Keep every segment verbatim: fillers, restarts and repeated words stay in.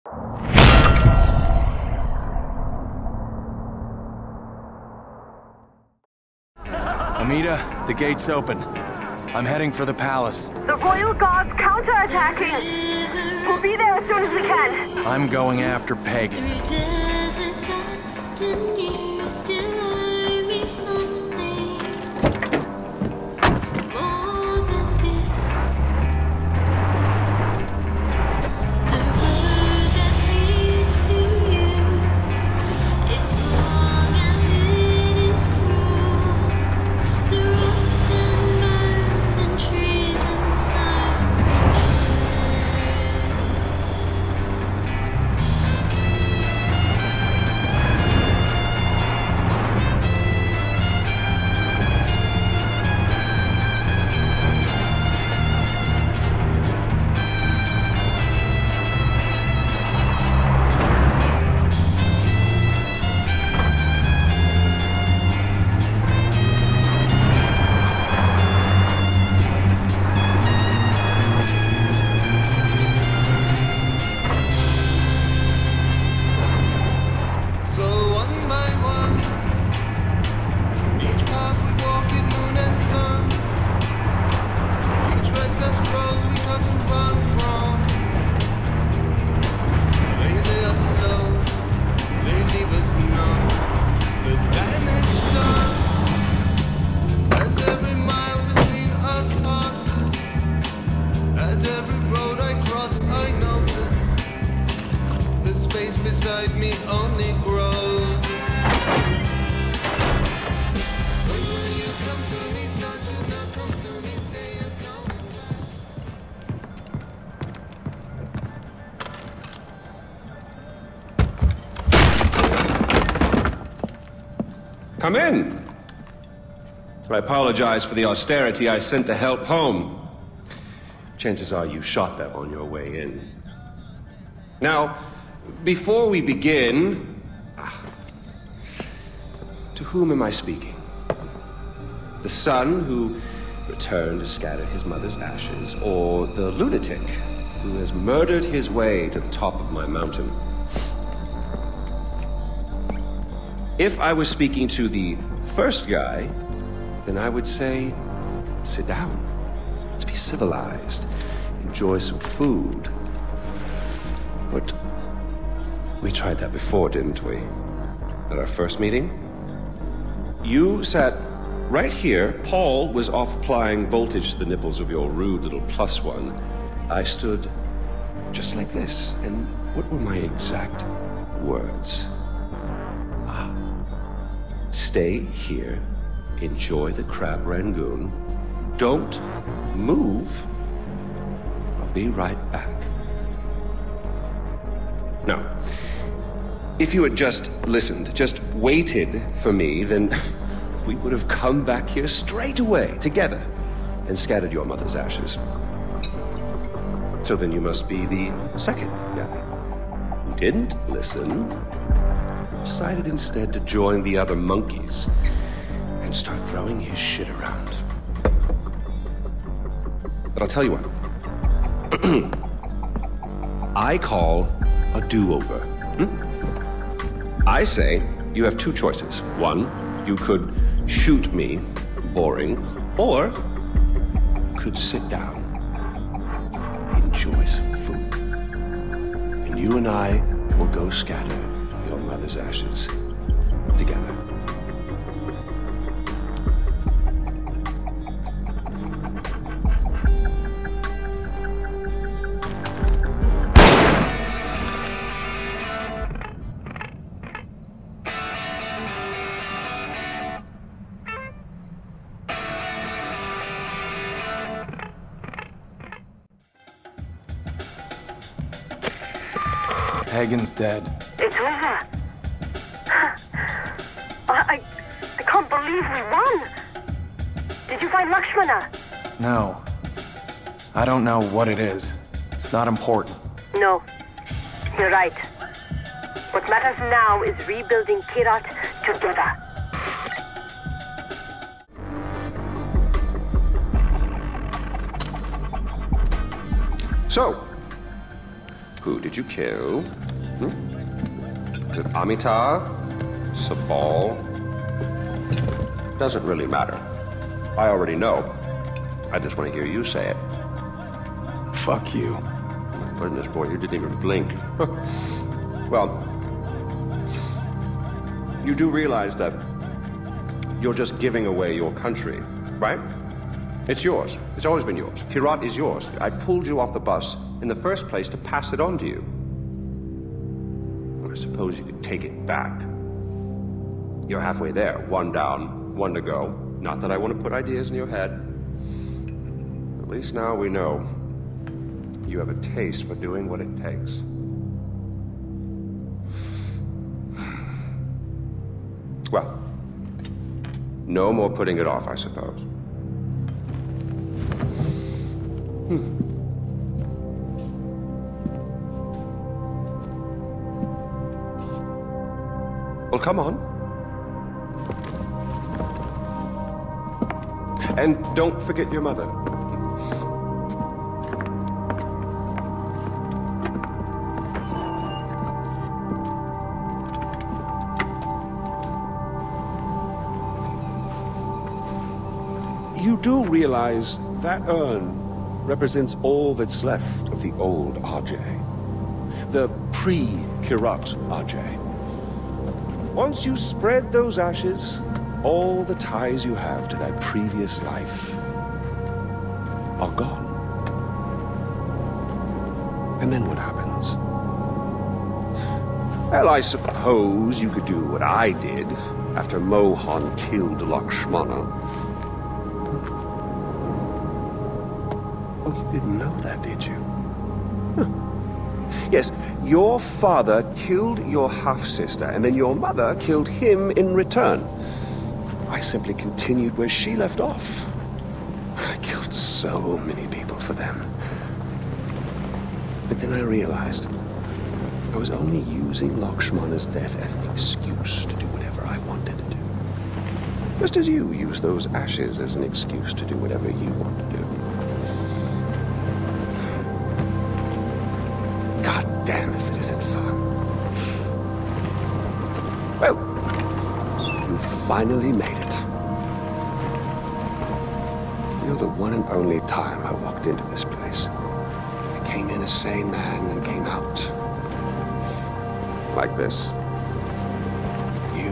Amita, the gate's open. I'm heading for the palace. The royal guard's counterattacking. We'll be there as soon as we can. I'm going after Peg. Come in. I apologize for the austerity I sent to help home. Chances are you shot them on your way in. Now, before we begin, to whom am I speaking? The son who returned to scatter his mother's ashes, or the lunatic who has murdered his way to the top of my mountain? If I was speaking to the first guy, then I would say, sit down. Let's be civilized. Enjoy some food. But we tried that before, didn't we? At our first meeting? You sat right here. Paul was off applying voltage to the nipples of your rude little plus one. I stood just like this. And what were my exact words? Ah. Stay here, enjoy the crab rangoon, don't move, I'll be right back. Now, if you had just listened, just waited for me, then we would have come back here straight away, together, and scattered your mother's ashes. So then you must be the second guy who didn't listen, decided instead to join the other monkeys and start throwing his shit around. But I'll tell you what. I call a do-over. Hmm? I say you have two choices. One, you could shoot me, boring, or you could sit down, enjoy some food, and you and I will go scatter your mother's ashes together. Hagen's dead. It's over. I, I can't believe we won. Did you find Lakshmana? No. I don't know what it is. It's not important. No. You're right. What matters now is rebuilding Kyrat together. So, Who did you kill? Hmm? Is it Amita? Sabal? Doesn't really matter. I already know. I just want to hear you say it. Fuck you. My goodness, boy, you didn't even blink. Well, you do realize that you're just giving away your country, right? It's yours. It's always been yours. Kyrat is yours. I pulled you off the bus in the first place to pass it on to you. I suppose you could take it back. You're halfway there. One down, one to go. Not that I want to put ideas in your head. At least now we know you have a taste for doing what it takes. Well, no more putting it off, I suppose. Hmm. Well, come on. And don't forget your mother. You do realize that urn represents all that's left of the old R J. The pre-Kyrat R J. Once you spread those ashes, all the ties you have to that previous life are gone. And then what happens? Well, I suppose you could do what I did after Mohan killed Lakshmana. Oh, you didn't know that, did you? Huh. Yes, your father killed your half-sister, and then your mother killed him in return. I simply continued where she left off. I killed so many people for them. But then I realized I was only using Lakshmana's death as an excuse to do whatever I wanted to do. Just as you use those ashes as an excuse to do whatever you want to do. God damn if it isn't fun. Well, you finally made it. You're the one and only time I walked into this place. I came in a sane man and came out like this. You,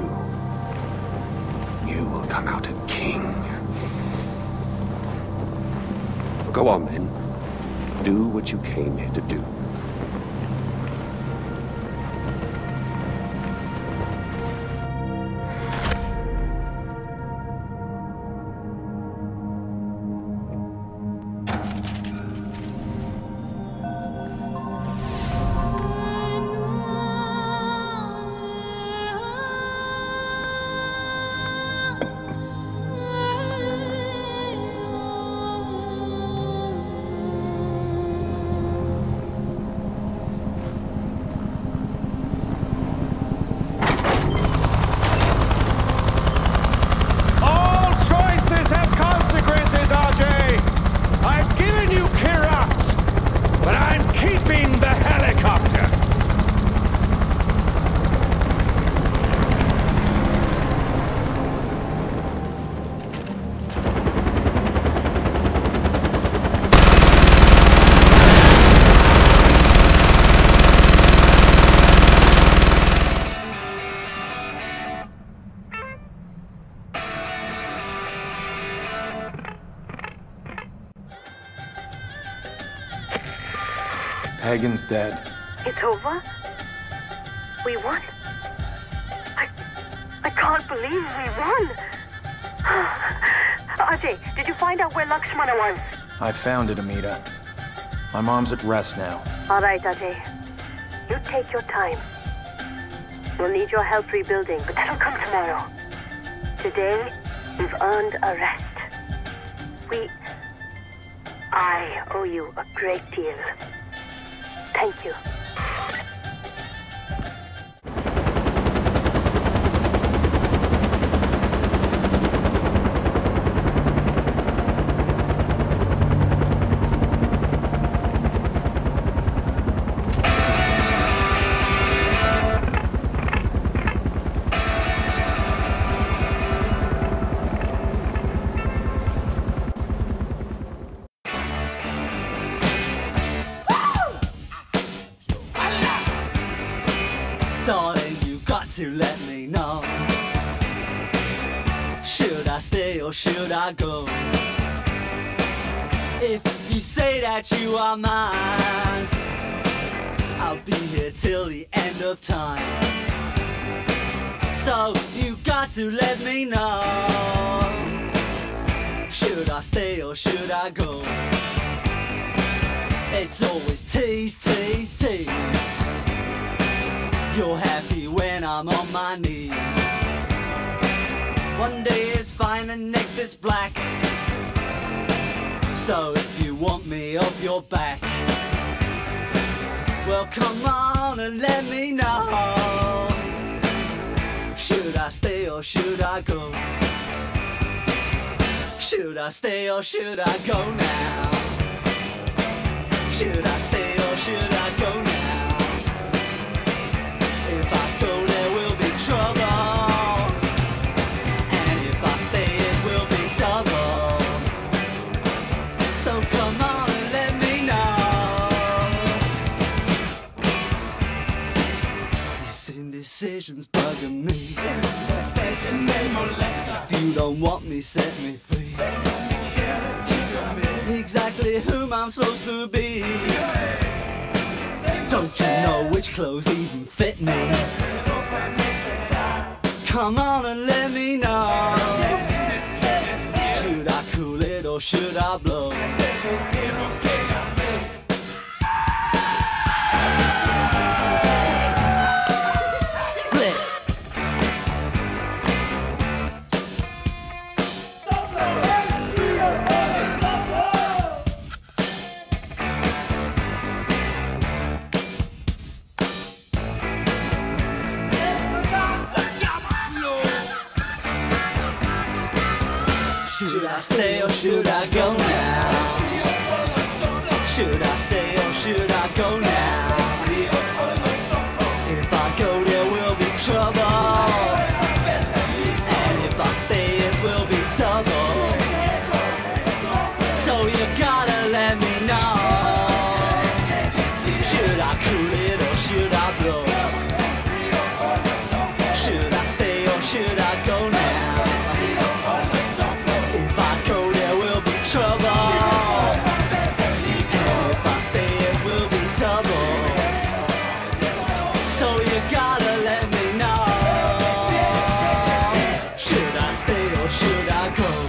you will come out a king. Go on, then. Do what you came here to do. Hagen's dead. It's over? We won? I... I can't believe we won! Ajay, did you find out where Lakshmana was? I found it, Amita. My mom's at rest now. All right, Ajay. You take your time. We'll need your help rebuilding, but that'll come tomorrow. Today, we've earned a rest. We... I owe you a great deal. Thank you. Darling, you got to let me know. Should I stay or should I go? If you say that you are mine, I'll be here till the end of time. So you got to let me know. Should I stay or should I go? It's always tease, tease, tease. You're happy when I'm on my knees. One day it's fine and next it's black. So if you want me off your back, well come on and let me know. Should I stay or should I go? Should I stay or should I go now? Should I stay or should I go now? If I go there will be trouble, and if I stay it will be double. So come on and let me know. This indecision's bugging me. If you don't want me, set me free. Exactly whom I'm supposed to be. Don't you know which clothes even fit me? Come on and let me know. Should I cool it or should I blow? Should I stay or should I go now? Should I stay or should I go now? If I go there will be trouble, and if I stay it will be double. So you gotta let me know. Should I cool it or should I blow? Should I stay or should I go now? Trouble, and if I stay it will be double. So you gotta let me know. Should I stay or should I go?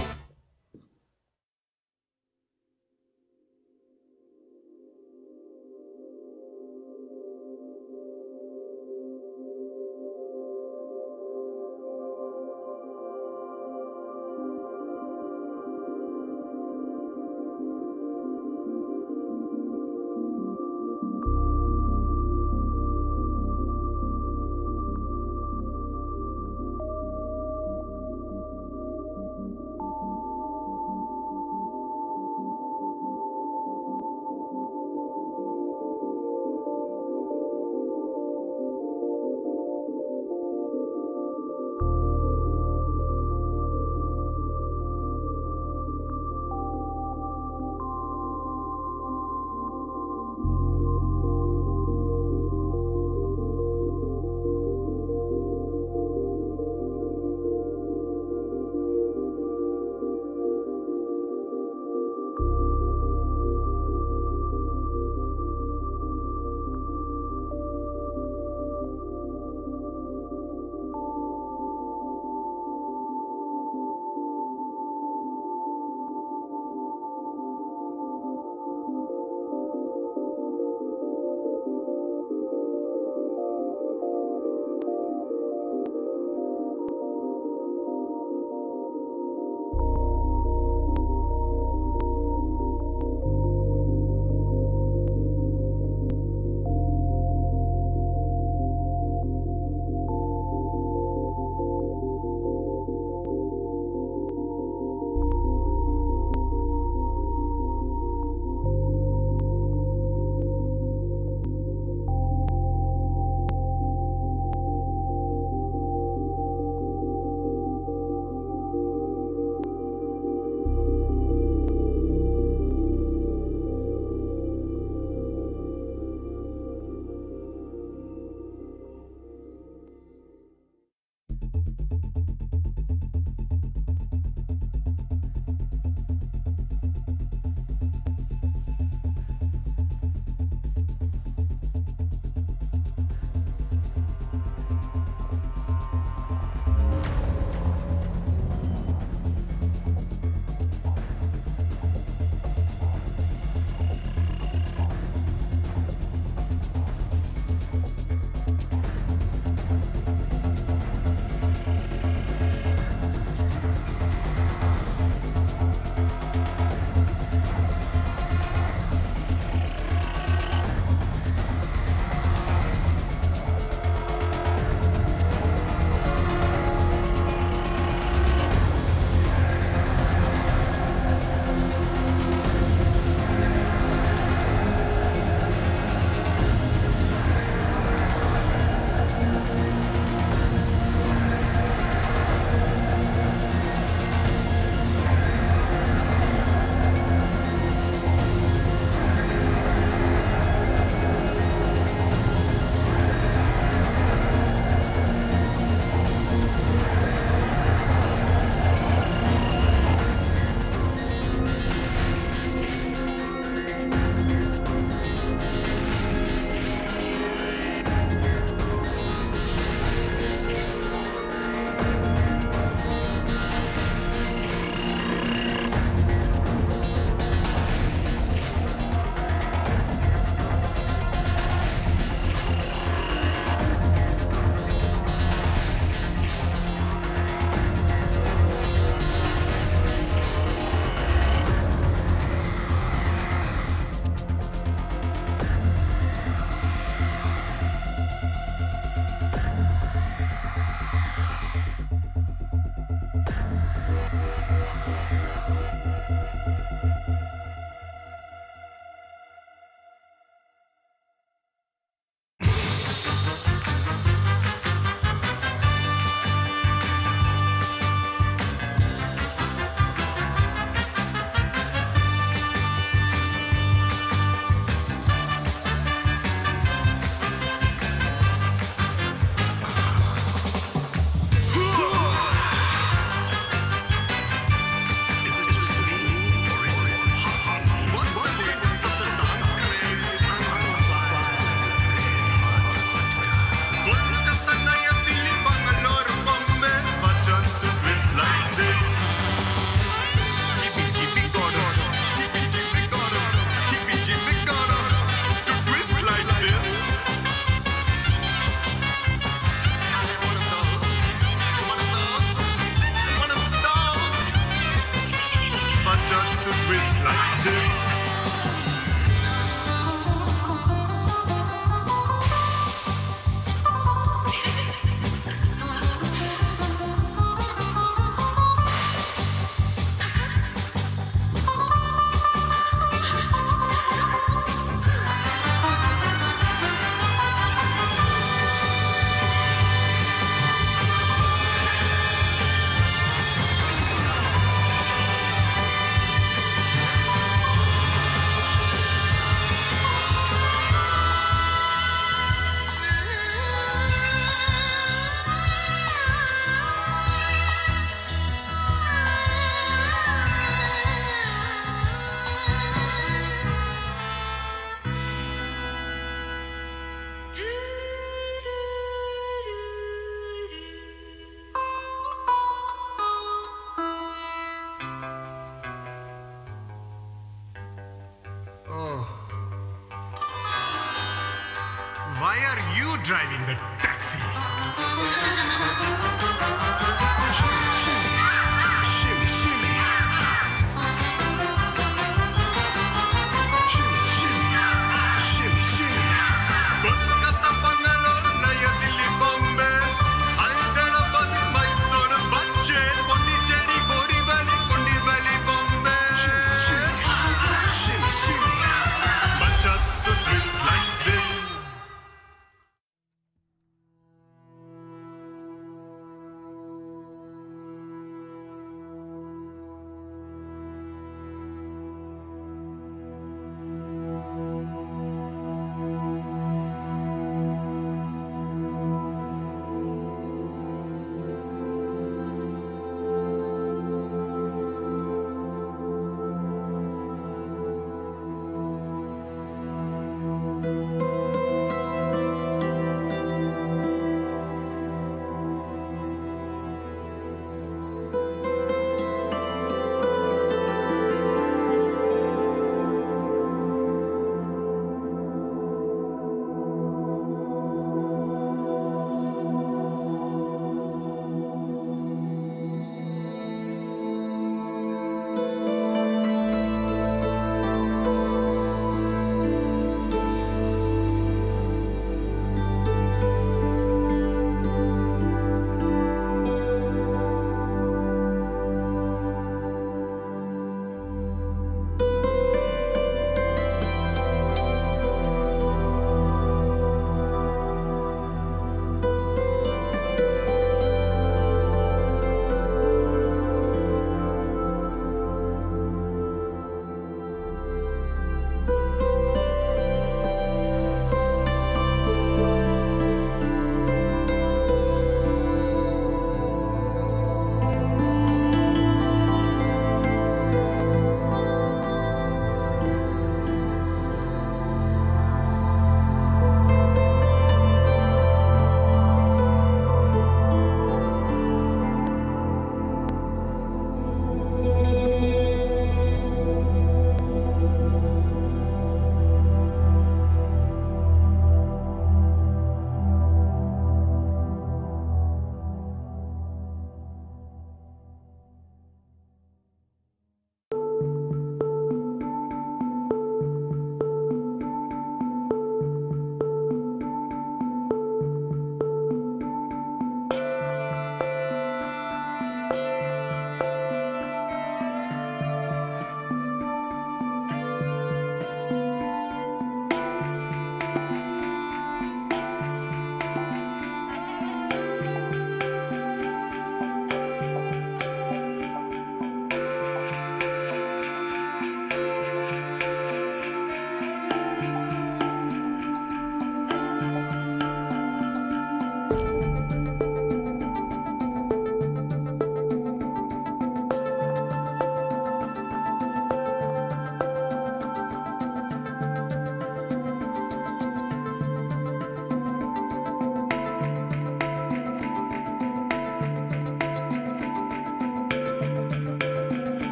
driving the taxi. Shimmy, shimmy. Shimmy, shimmy. Shimmy, shimmy. Kolkata, Bangalore, Naya Delhi, Bombay. Hyderabad, Mysore, Bache, Pondicherry, Borivali, Kundivali, Bombay. Shimmy, shimmy. Shimmy, shimmy. But just to twist like this.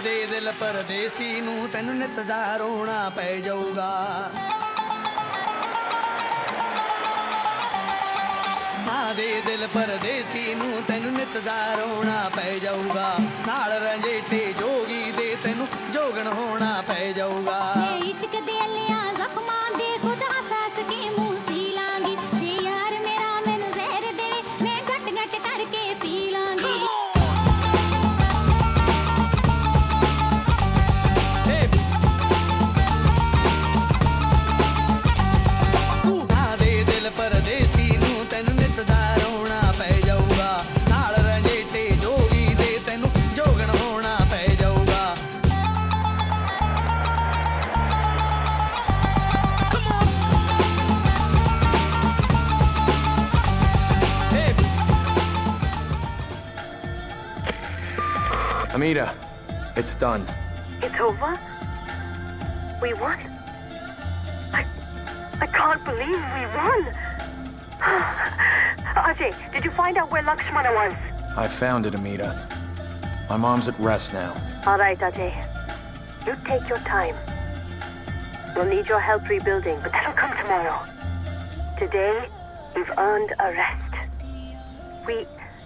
ਦੇ ਦਿਲ ਪਰਦੇਸੀ ਨੂੰ ਤੈਨੂੰ ਨਿਤ ਦਾ ਰੋਣਾ ਪੈ ਜਾਊਗਾ ਮਾਂ ਦੇ ਦਿਲ ਪਰਦੇਸੀ ਨੂੰ ਤੈਨੂੰ ਨਿਤ ਦਾ ਰੋਣਾ ਪੈ ਜਾਊਗਾ ਨਾਲ ਰੰਜੇਟੇ ਜੋਗੀ ਦੇ ਤੈਨੂੰ ਜੋਗਣ ਹੋਣਾ ਪੈ ਜਾਊਗਾ ਇਸ਼ਕ ਦੇ ਲਿਆ ਜ਼ਖਮਾਂ ਦੇ ਖੁਦ ਹੱਸ ਕੇ ਮੂੰਹ ਸੀ ਲਾਂਗੀ ਜੇ ਯਾਰ ਮੇਰਾ ਮੈਨੂੰ ਜ਼ਹਿਰ ਦੇ ਮੈਂ ਘਟ ਘਟ ਕਰਕੇ ਪੀ ਲਾਂਗੀ Amita, it's done. It's over? We won? I... I can't believe we won! Ajay, did you find out where Lakshmana was? I found it, Amita. My mom's at rest now. All right, Ajay. You take your time. We'll need your help rebuilding, but that'll come tomorrow. Today, we've earned a rest. We...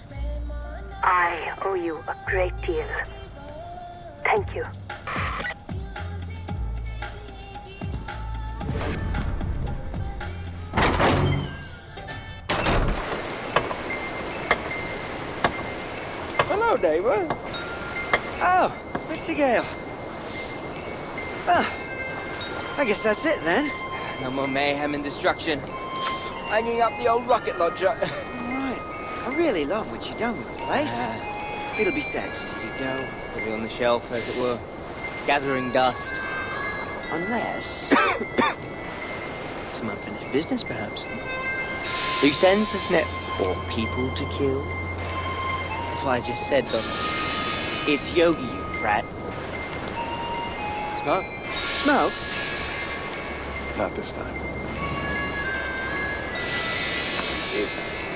I owe you a great deal. Thank you. Hello, David. Oh, Mister Gale. Ah, I guess that's it then. No more mayhem and destruction. Hanging up the old rocket launcher. Right. I really love what you've done with the place. Uh, It'll be sad to see you go. It'll be on the shelf, as it were, gathering dust. Unless... Some unfinished business, perhaps. Loose ends, isn't it? Or people to kill. That's why I just said, but it's Yogi, you prat. Smoke? Smoke? Not this time. It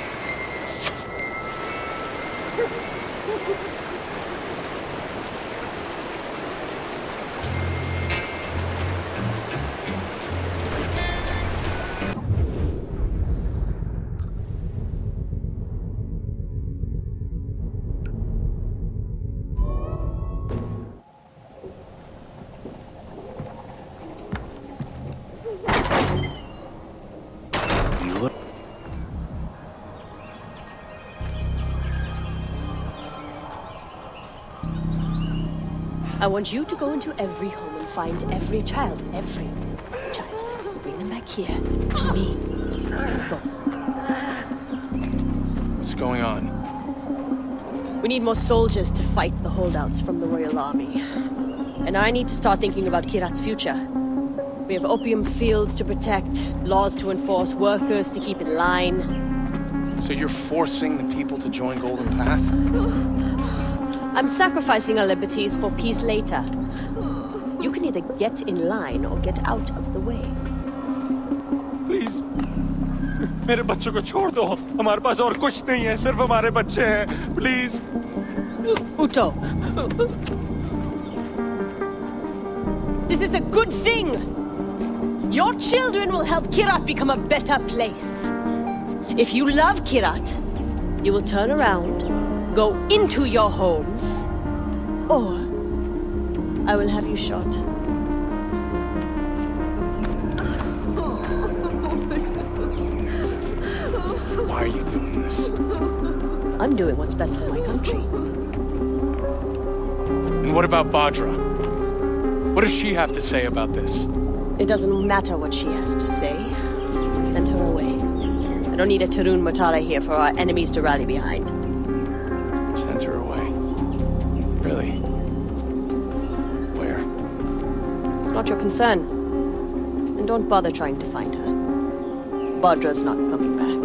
I want you to go into every home and find every child, every child, and bring them back here, to me. Go. What's going on? We need more soldiers to fight the holdouts from the Royal Army. And I need to start thinking about Kyrat's future. We have opium fields to protect, laws to enforce, workers to keep in line. So you're forcing the people to join Golden Path? I'm sacrificing our liberties for peace later. You can either get in line or get out of the way. Please, मेरे बच्चों को छोड़ दो. हमारे पास और कुछ नहीं है, सिर्फ हमारे बच्चे हैं. Please. Uto. This is a good thing. Your children will help Kyrat become a better place. If you love Kyrat, you will turn around, go into your homes, or I will have you shot. Why are you doing this? I'm doing what's best for my country. And what about Bhadra? What does she have to say about this? It doesn't matter what she has to say. Send her away. I don't need a Tarun Matara here for our enemies to rally behind. Send her away. Really? Where? It's not your concern. And don't bother trying to find her. Bhadra's not coming back.